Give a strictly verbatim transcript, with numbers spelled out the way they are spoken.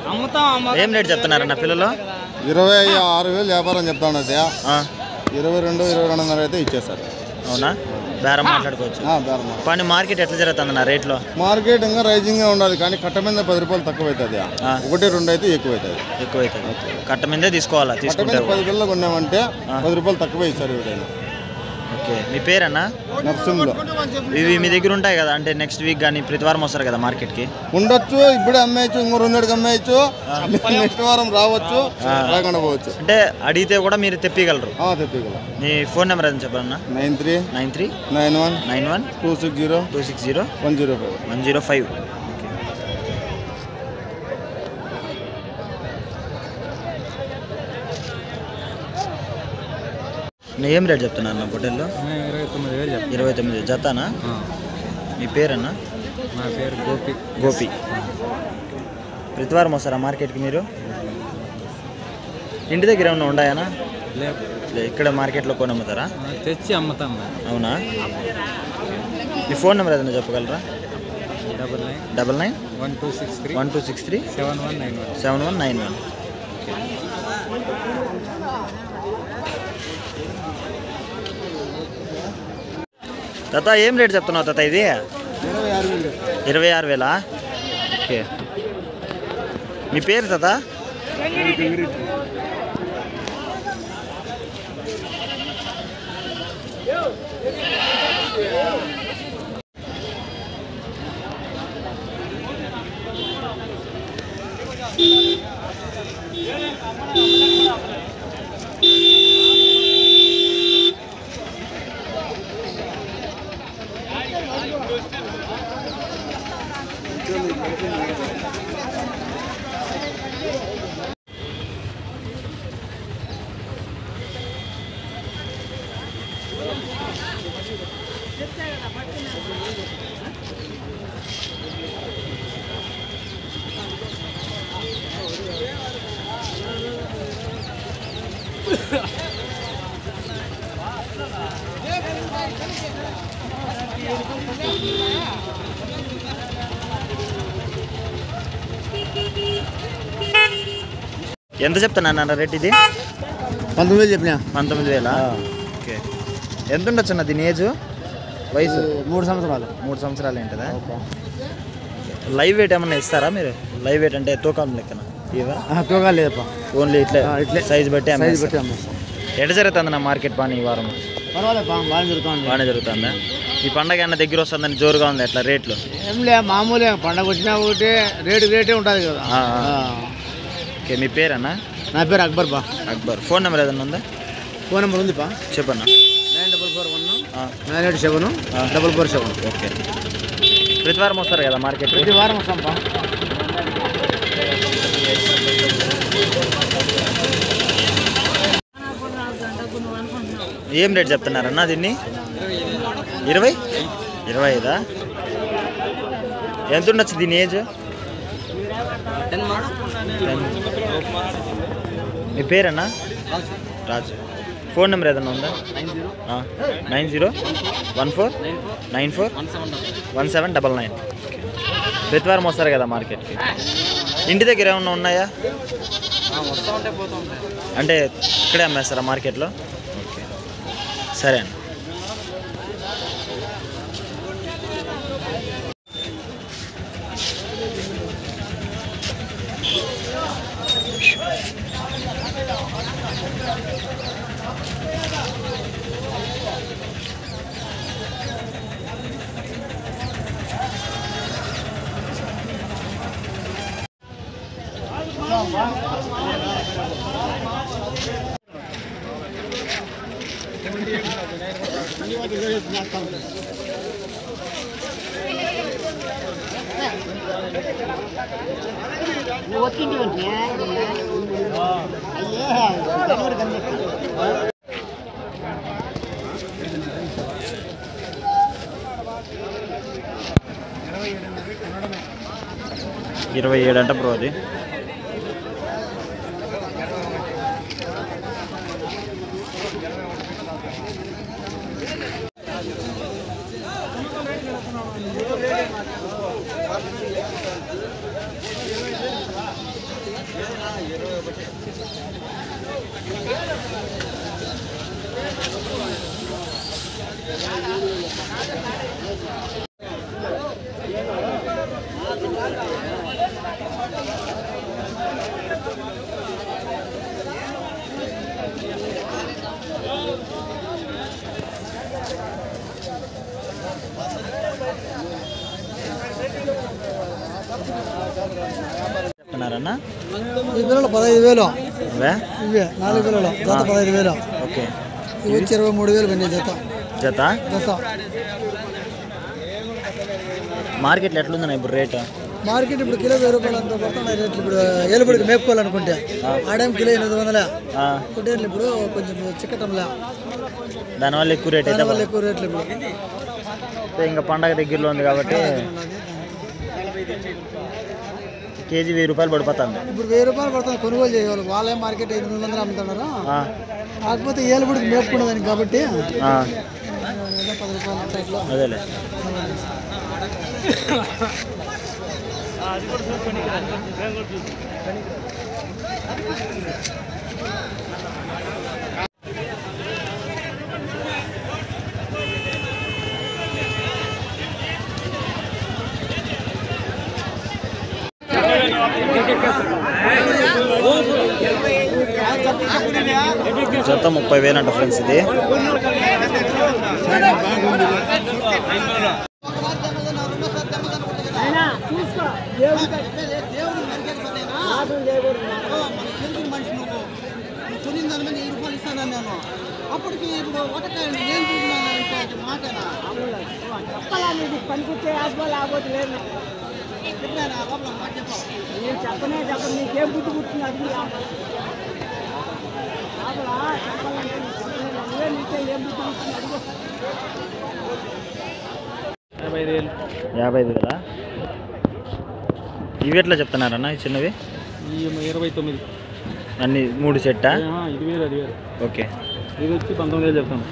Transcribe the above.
ఏం రేట్ చెప్తున్నారన్న పిల్లలు? ఇరవై ఆరు వేలు వ్యాపారం చెప్తాను. ఇరవై రెండు ఇరవై రెండున్నర అయితే ఇచ్చేస్తారు. అవునా? బేరం మాట్లాడుకోవచ్చు. కానీ మార్కెట్ ఎట్లా జరుగుతుంది రేట్లో? మార్కెట్ ఇంకా రైజింగ్ గా ఉండాలి, కానీ కట్ట మీద పది రూపాయలు తక్కువ అవుతుంది. ఒకటి రెండు అయితే ఎక్కువ అవుతుంది. ఎక్కువ అవుతుంది. కట్ట మీదే తీసుకోవాలా? తీసుకుంటే పది పిల్లలు కొన్నామంటే పది రూపాయలు తక్కువ ఇస్తారు ఎవరైనా. ఓకే, మీ పేరన్నా? నర్సింగ్లో. ఇవి మీ దగ్గర ఉంటాయి కదా, అంటే నెక్స్ట్ వీక్ కానీ ప్రతి వారం వస్తారు కదా మార్కెట్కి? ఉండొచ్చు, ఇప్పుడే అమ్మేయచ్చు, ఇంకో రెండుకి అమ్మేయచ్చు, నెక్స్ట్ వారం రావచ్చు, రాకుండా పోవచ్చు. అంటే అడిగితే కూడా మీరు తెప్పగలరు? తెప్పగలరు. మీ ఫోన్ నెంబర్ ఏదని చెప్పాలన్నా? Nine three nine three nine one nine one two six zero two six zero one zero five one zero five. ఏం రేట్ చెప్తున్నారు నా పొట్టెల్లో? ఇరవై తొమ్మిది వేలు చెప్తాను. ఇరవై తొమ్మిది జతానా? మీ పేరన్నా? నా పేరు గోపి. గోపి. ప్రతివారం వస్తారా మార్కెట్కి మీరు? ఇంటి దగ్గర ఏమన్నా ఉన్నాయనా? లేదు, ఇక్కడ మార్కెట్లో కొని అమ్ముతారా? తెచ్చి అమ్ముతాం. అవునా? మీ ఫోన్ నెంబర్ ఏదైనా చెప్పగలరా? Double nine double nine one two six three one two six three seven one nine one seven one nine one. తాత ఏం రేట్ చెప్తున్నావు తాత ఇది? ఇరవై ఆరు వేలా? ఓకే, మీ పేరు తాత? ఎంత చెప్తాను రేట్ ఇది? పంతొమ్మిది వేలు చెప్పినా. పంతొమ్మిది వేలా? ఓకే, ఎంత ఉండొచ్చు అన్న దీని ఏజ్? వయసు మూడు సంవత్సరాలు. మూడు సంవత్సరాలు ఏంటదా? లైవ్ వెయిట్ ఏమన్నా ఇస్తారా మీరు? లైవ్ వెయిట్ అంటే తూకం లెక్కన ఇవ్వరా? తూకా లేదప్ప, ఓన్లీ ఇట్లా ఇట్లా సైజ్ బట్టి సైజ్ బట్టి ఎట్లా జరుగుతుంది నా మార్కెట్ బాగా ఈ వారం? పర్వాలేదు, బాగానే జరుగుతుంది. బాగానే జరుగుతుందా? ఈ పండగ అన్న దగ్గర వస్తుందని జోరుగా ఉంది. ఎట్లా రేట్లు? ఏం లే, మామూలే, పండగ వచ్చినా ఒకటి రేటు రేటే ఉంటుంది కదా. ఓకే, మీ పేరన్నా? నా పేరు అక్బర్ బా. అక్బర్. ఫోన్ నెంబర్ ఏదన్నా ఉందా? ఫోన్ నెంబర్ ఉంది బా, చెప్పన్నా. Nine double four one nine eight seven double four seven. Okay, ప్రతి వారం వస్తారు కదా మార్కెట్? ప్రతి వారం వస్తాం బా. ఏం రేట్ చెప్తున్నారన్నా దీన్ని? ఇరవై ఇరవై ఐదా? ఎంత ఉండొచ్చు దీని ఏజ్? మీ పేరన్నా? రాజు. ఫోన్ నెంబర్ ఏదన్నా ఉందా? Nine zero one four nine four one seven double nine. ప్రతి వారం వస్తారు కదా మార్కెట్కి? ఇంటి దగ్గర ఏమన్నా ఉన్నాయా? అంటే ఇక్కడే అమ్మేస్తారా మార్కెట్లో? ఓకే, సరే అండి. ఇరవై ఏడు అంట బ్రో అది. చెప్తున్నారన్నా ఈ పిల్లలు పదహైదు వేలు అవే ఇవే నాలుగు పిల్లలు జత పదహైదు వేలు ఓకే ఇవి వచ్చి ఇరవై మూడు వేలు పండి జత జత జత మార్కెట్లో ఎట్లుందన్న ఇప్పుడు రేటు మార్కెట్ ఇప్పుడు కిలో వెయ్యి రూపాయలు అంత పడుతున్నాయి రేట్లు ఇప్పుడు ఏలుబడికి మేపుకోవాలనుకుంటే ఆడేం కిలో ఎనిమిది వందలే కుటేర్లు ఇప్పుడు కొంచెం చిక్కటంలే దానివల్ల ఎక్కువ రేట్ అయితే దానివల్ల ఎక్కువ రేట్లు ఇప్పుడు ఇంకా పండగ దగ్గరలో ఉంది కాబట్టి కేజీ వెయ్యి రూపాయలు పడిపోతుంది ఇప్పుడు వెయ్యి రూపాయలు పడుతుంది కొనుగోలు చేయాలి వాళ్ళే మార్కెట్ ఎనిమిది వందలు అమ్ముతున్నారు కాకపోతే ఏలుబడికి మేపుకునేదానికి కాబట్టి పది రూపాయలు అంతా ఇట్లా అదేలే జత ముప్పై వేలు అంట ఫ్రెండ్స్ ఇది అప్పటికి ఇప్పుడు ఒకటే నేను పనికొచ్చే ఆస్పాలు ఆపోతే లేదు నేను చెప్పనే చెప్పను నీకేం బుద్ధి పుట్టింది అది యాభై ఐదు వేలు యాభై ఐదు వేలా ఇవి ఎట్లా చెప్తున్నారన్న ఈ చిన్నవి ఇరవై తొమ్మిది అన్ని మూడు సెట్టా ఇది వేరు అది వేరు ఓకే ఇది వచ్చి పంతొమ్మిది వేలు చెప్తాను